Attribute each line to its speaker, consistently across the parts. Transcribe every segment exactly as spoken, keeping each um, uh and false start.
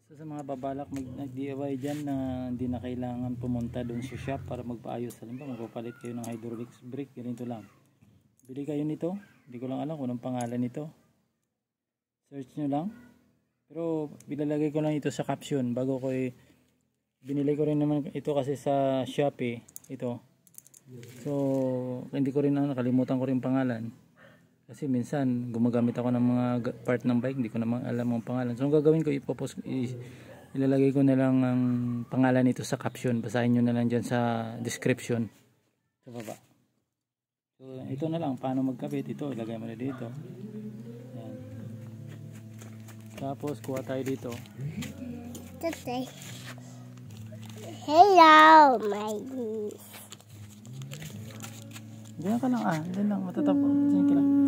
Speaker 1: So sa mga babalak mag-D I Y dyan na hindi na kailangan pumunta doon sa shop para magpaayos, halimbawa magpapalit kayo ng hydraulic brake, ganito lang. Bili kayo nito, hindi ko lang alam kung anong pangalan nito. Search nyo lang. Pero bilalagay ko lang ito sa caption bago ko eh, binili ko rin naman ito kasi sa Shopee ito. So hindi ko rin ano, nakalimutan ko rin pangalan. Kasi minsan gumagamit ako ng mga part ng bike, hindi ko naman alam ang pangalan. So ang gagawin ko, ipopost, ilalagay ko na lang ang pangalan nito sa caption. Basahin nyo na lang dyan sa description sa baba. So ito na lang, paano magkabit. Ito, ilagay mo na dito. Yan. Tapos kuha tayo dito.
Speaker 2: Today. Hello, my niece.
Speaker 1: Diyan ka lang ah, diyan lang, matatapos. Diyan ka lang.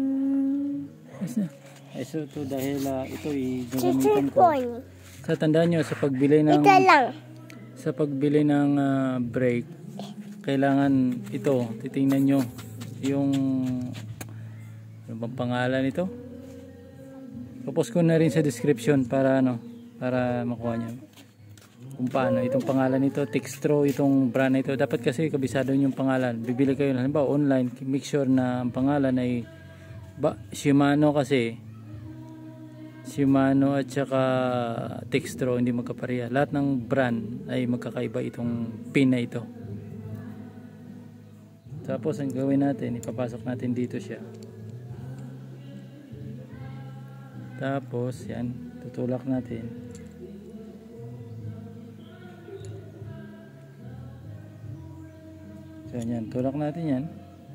Speaker 1: Ay, so ito dahil uh, ito i-gagamitan ko. Sa tandaan nyo, sa pagbili ng sa pagbili ng uh, brake, kailangan ito, titingnan nyo yung ano bang pangalan nito. Popost ko na rin sa description para ano, para makuha nyo kung paano itong pangalan nito, Textro, itong brand na ito. Dapat kasi kabisado yung pangalan. Bibili kayo halimbawa online, make sure na ang pangalan ay ba, Shimano, kasi Shimano at saka Textro hindi magkapareha. Lahat ng brand ay magkakaiba itong pin na ito. Tapos ang gawin natin, ipapasok natin dito siya. Tapos yan, tutulak natin. So yan, tulak natin yan.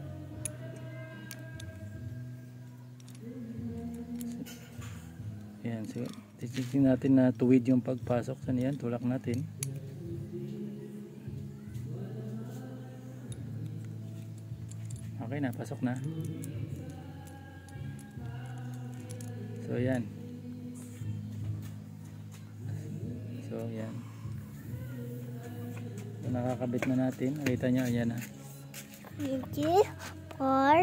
Speaker 1: Yan, so titignan natin na tuwid yung pagpasok sa niyan, tulak natin. Okay na, pasok na. So yan. So yan. So nakakabit na natin. Nakita nyo, ayan na.
Speaker 2: Three, four.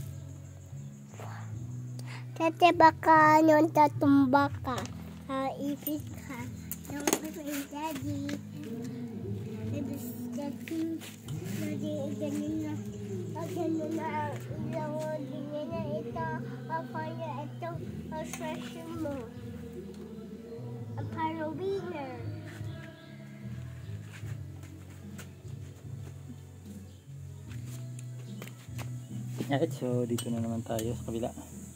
Speaker 2: Tete baka nyon tatumba ka. Haipit ka. Yung kay daddy. Tapos daddy. Daddy, ganun na. Ganun na. Ilang din na ito. Ako na ito. Ang session mo. Ang Halloweener.
Speaker 1: Alright, so dito na naman tayo sa kabila.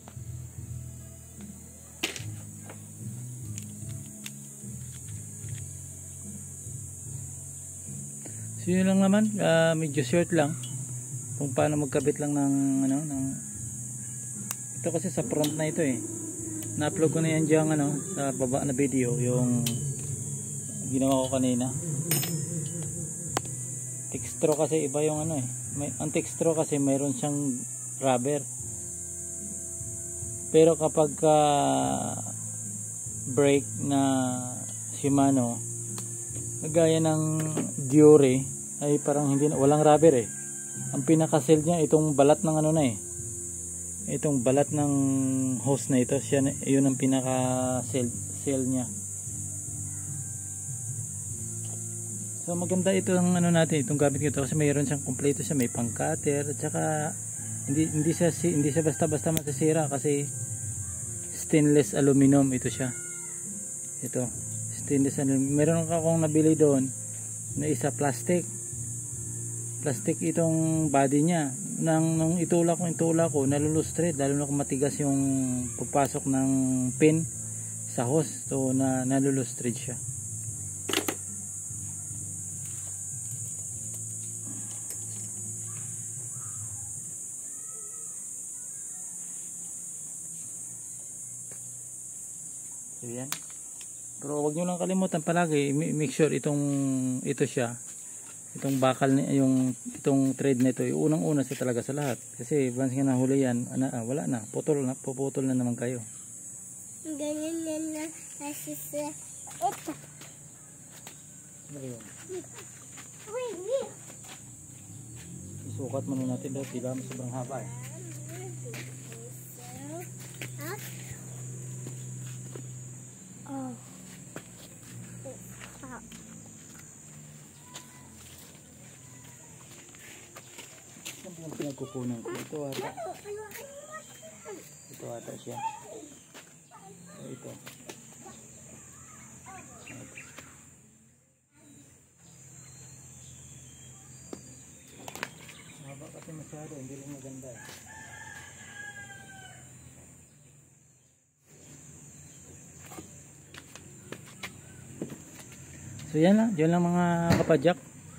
Speaker 1: So yun lang naman, uh, medyo short lang kung paano magkabit lang ng ano, ng ito kasi sa front na ito eh. Na-upload ko na yan dyan ano, sa baba na video yung ginawa ko kanina. Textro kasi iba yung ano eh. May, ang Textro kasi mayroon siyang rubber. Pero kapag uh, brake na Shimano, gaya ng Diore, ay parang hindi na, walang rubber eh. Ang pinaka-seal niya itong balat ng ano na eh. Itong balat ng hose na ito, siya na, yun ang pinaka-seal seal niya. So maganda ito ang ano natin, itong gamit ko ito kasi mayroon siyang kompleto siya, may pang-cutter at saka hindi hindi siya hindi siya basta-basta masisira kasi stainless aluminum ito siya. Ito, stainless aluminum. Meron akong nabili doon na isa plastic. Plastic itong body niya. Nang nung itulak ko, itulak ko, nalulustrate lalo na kung matigas yung pagpasok ng pin sa hose. So na nalulustrate siya. So yan. Pero wag nyo lang kalimutan palagi, make sure itong ito siya, itong bakal yung itong thread nito, yung unang-una siya talaga sa lahat. Kasi once nga nahuli yan, ah, wala na, putol na, puputol na naman kayo.
Speaker 2: Ganyan na na kasi sa ito.
Speaker 1: Ano yun? Isukat muna natin daw, diba sobrang haba eh.
Speaker 2: Oh.
Speaker 1: pagkukunan ko. Ito ata. Ito ata siya. So, ito. Haba kasi masyado, hindi rin maganda. So yan lang, yun lang mga kapadyak.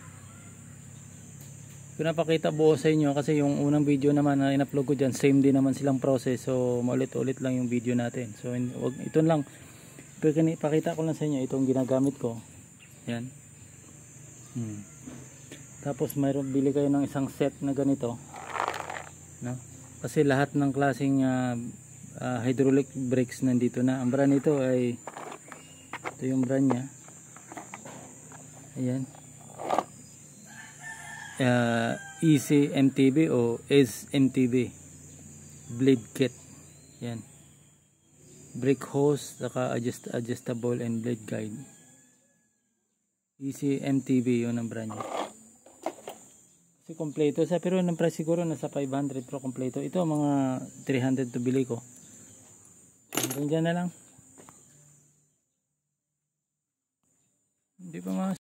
Speaker 1: Ko napakita buo sa inyo kasi yung unang video naman na in-upload ko dyan, same din naman silang process. So maulit-ulit lang yung video natin. So wag, ito lang, pakita ko lang sa inyo itong ginagamit ko. Yan. Hmm. Tapos mayroon, bili kayo ng isang set na ganito, no? Kasi lahat ng klaseng uh, uh, hydraulic brakes nandito na. Ang brand nito ay ito yung brand nya. Ayan. Uh, E C M T B o S M T B blade kit. Yan. Brake hose, saka adjust, adjustable and blade guide. E C M T B yun ang brand niya. Kasi kompleto sa, pero ng price siguro nasa five hundred, pero kompleto. Ito mga three hundred to bili ko. Hanggang dyan na lang. Hindi pa mga